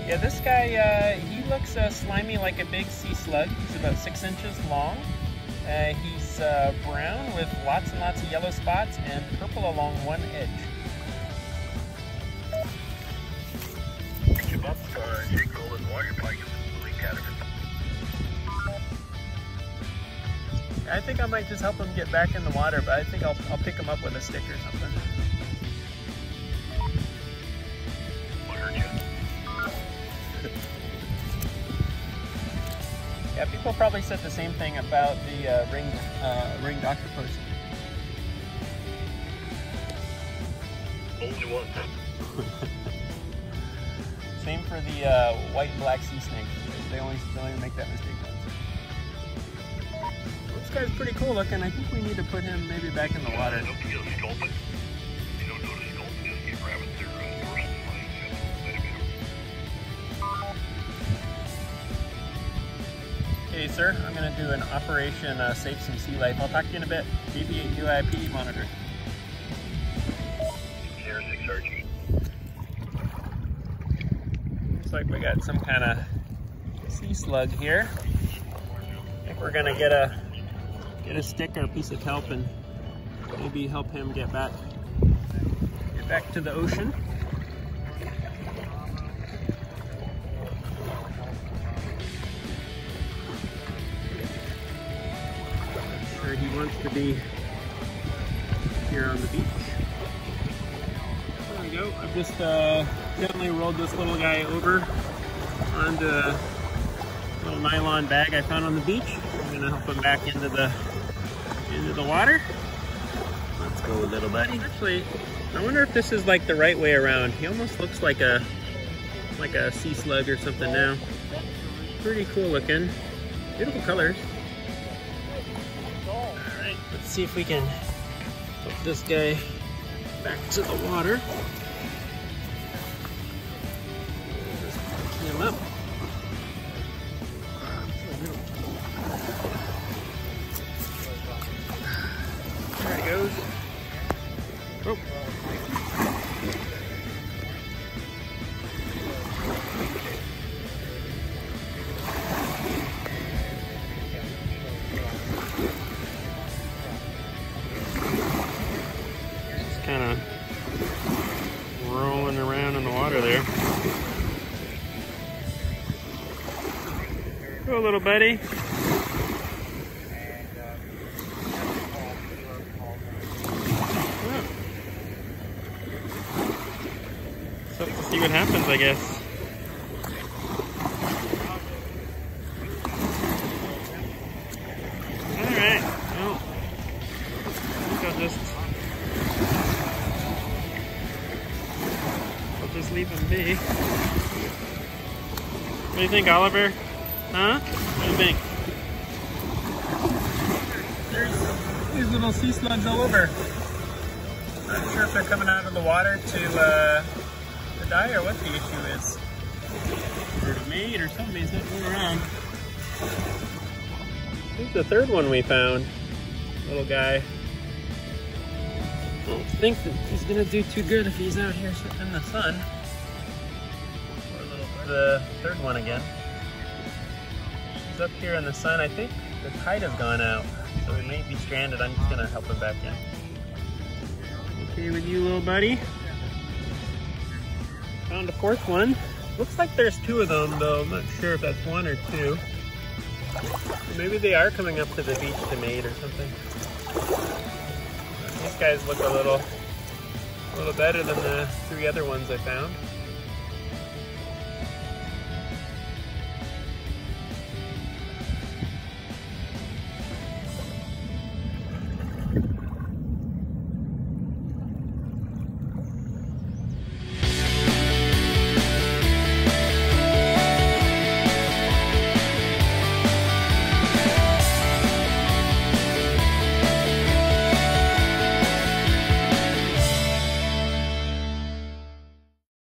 Yeah, this guy, he looks slimy like a big sea slug. He's about 6 inches long. He's brown with lots and lots of yellow spots and purple along one edge. I think I might just help him get back in the water, but I think I'll pick him up with a stick or something. Yeah, people probably said the same thing about the ringed octopus. Only one. Same for the white and black sea snake. They only make that mistake once. This guy's pretty cool looking. I think we need to put him maybe back in the water. Okay, sir, I'm going to do an operation Save Some Sea Life. I'll talk to you in a bit. BB8 UIP monitor. Looks like we got some kind of sea slug here. I think we're going to get a stick or a piece of kelp and maybe help him get back to the ocean. He wants to be here on the beach. There we go. I've just gently rolled this little guy over onto a little nylon bag I found on the beach. I'm gonna help him back into the water. Let's go, little buddy. Actually, I wonder if this is like the right way around. He almost looks like a sea slug or something now. Pretty cool looking. Beautiful colors. Let's see if we can put this guy back to the water. Just pick him up. There he goes. Oh. Kind of rolling around in the water there. Go, little buddy. So to see what happens, I guess. All right. Well, I think I'll just leave him be. What do you think, Oliver? Huh? What do you think? There's these little sea slugs all over. Not sure if they're coming out of the water to die or what the issue is. Or a mate or somebody's moving around. Here's the third one we found. Little guy. I don't think that he's gonna do too good if he's out here sitting in the sun. The third one again. He's up here in the sun. I think the tide has gone out, so he may be stranded. I'm just gonna help him back in. Okay with you, little buddy? Found a fourth one. Looks like there's two of them, though. I'm not sure if that's one or two. Maybe they are coming up to the beach to mate or something. These guys look a little better than the three other ones I found.